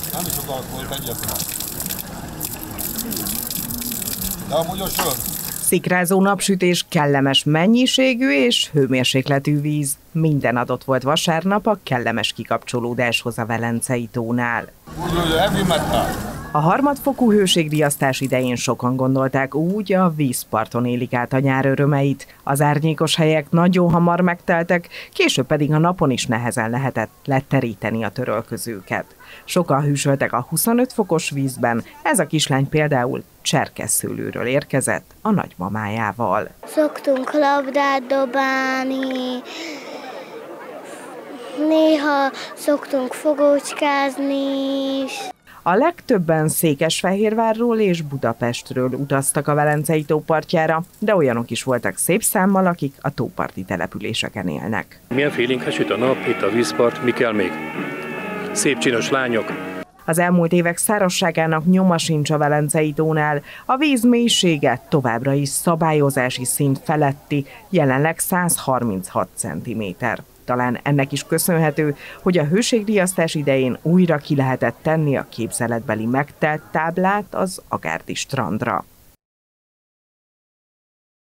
Nem is sokat volt egyetlen. De amúgy a sör. Szikrázó napsütés, kellemes mennyiségű és hőmérsékletű víz. Minden adott volt vasárnap a kellemes kikapcsolódáshoz a Velencei tónál. Úgy, heavy metal. A harmadfokú hőségriasztás idején sokan gondolták úgy, a vízparton élik át a nyár örömeit. Az árnyékos helyek nagyon hamar megteltek, később pedig a napon is nehezen lehetett leteríteni a törölközőket. Sokan hűsöltek a 25 fokos vízben, ez a kislány például Cserkesszőlőről érkezett a nagymamájával. Szoktunk labdát dobálni, néha szoktunk fogócskázni is. A legtöbben Székesfehérvárról és Budapestről utaztak a Velencei tó partjára, de olyanok is voltak szép számmal, akik a tóparti településeken élnek. Milyen félénkes süt a nap, itt a vízpart, mi kell még? Szép csinos lányok. Az elmúlt évek szárazságának nyoma sincs a Velencei tónál, a víz mélysége továbbra is szabályozási szint feletti, jelenleg 136 cm. Talán ennek is köszönhető, hogy a hőségriasztás idején újra ki lehetett tenni a képzeletbeli megtelt táblát az Agárdi strandra.